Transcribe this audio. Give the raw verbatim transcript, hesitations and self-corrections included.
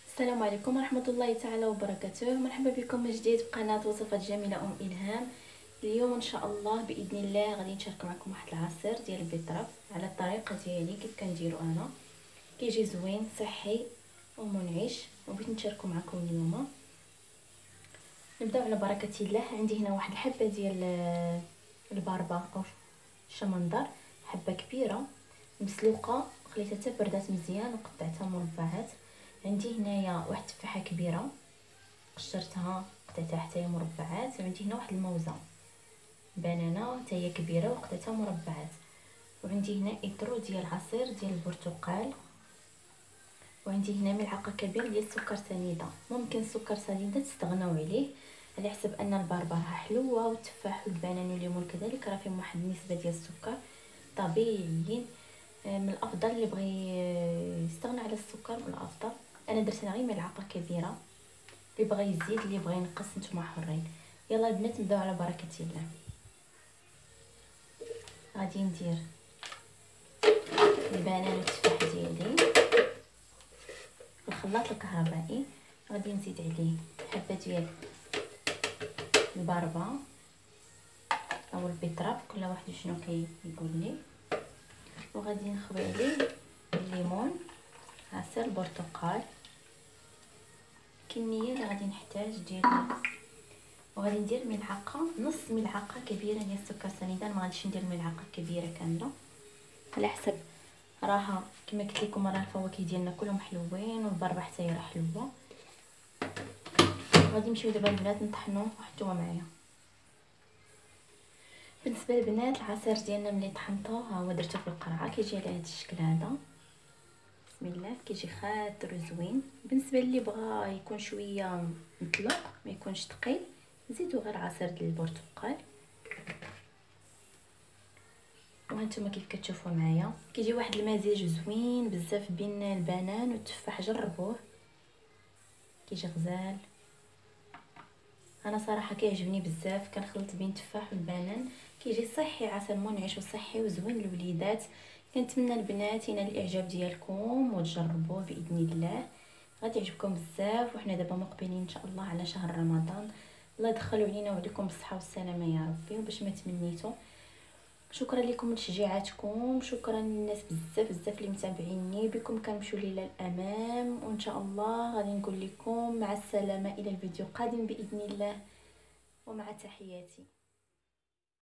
السلام عليكم ورحمة الله تعالى وبركاته. مرحبا بكم من جديد في قناة وصفات جميلة أم إلهام. اليوم إن شاء الله بإذن الله غادي نشارك معكم واحد العصير ديال البيطرف على الطريقة ديالي كيف كنديرو أنا. كيجي زوين صحي ومنعش وبغيت نشاركو معكم اليوم. نبداو على بركة الله. عندي هنا واحد الحبة ديال الباربا أو الشمندر، حبة كبيرة مسلوقة، خليتها حتى بردات مزيان وقطعتها مربعات. عندي هنايا واحد التفاحه كبيره قشرتها قطعتها حتى هي مربعات. وعندي هنا واحد الموزه بنانه حتى هي كبيره وقطعتها مربعات. وعندي هنا ايترو ديال عصير ديال البرتقال. وعندي هنا ملعقه كبيره ديال السكر سنيده. ممكن السكر سنيده تستغناو عليه على حسب ان الباربه راه حلوه والتفاح والبنان والليمون كذلك راه فيهم واحد النسبه ديال السكر طبيعيين. من الافضل اللي بغى يستغنى على السكر من الافضل. انا درت غير ملعقه كبيره، اللي بغى يزيد اللي بغى ينقص نتوما حرين. يلا البنات نبداو على بركه الله. غادي ندير البنان والتفاح ديالي في الخلاط الكهربائي. غادي نزيد عليه حبه ديال الباربه او البيطراب، كل واحد شنو كيقول لي. وغادي نخوي عليه الليمون، عصير البرتقال، كميه اللي غادي نحتاج ديال. وغادي ندير ملعقه نص ملعقه كبيره ديال السكر سنيده. ما غاديش ندير ملعقه كبيره كامله على حسب راها كما قلت لكم راه الفواكه ديالنا كلهم حلوين والبربه حتى هي راه حلوه. غادي نمشيو دابا البنات نطحنوه وحطوه معايا. بالنسبه للبنات العصير ديالنا ملي طحنتوه ها هو درته في القرعه كيجي على هذا الشكل هذا. بسم الله كيجي خاطر وزوين. بالنسبه للي بغى يكون شويه مطلق ما يكونش ثقيل نزيدوا غير عصير ديال البرتقال. وهانتوما كيف كتشوفوا معايا كيجي واحد المزيج زوين بزاف بين البنان والتفاح. جربوه كيجي غزال. انا صراحه كيعجبني بزاف، كنخلط بين التفاح والبنان كيجي صحي، عسل منعش وصحي وزوين للوليدات. كنتمنى البنات ينال الاعجاب ديالكم وتجربوه باذن الله، غادي يعجبكم بزاف. وحنا دابا مقبلين ان شاء الله على شهر رمضان. الله يدخلوا علينا وعليكم بالصحه والسلامه يا ربي وباش ما تمنيتوا. شكرا لكم لتشجيعاتكم، شكرا للناس بزاف بزاف اللي متابعيني. بكم كنمشيو للامام وان شاء الله غادي نقول لكم مع السلامه الى الفيديو القادم باذن الله ومع تحياتي.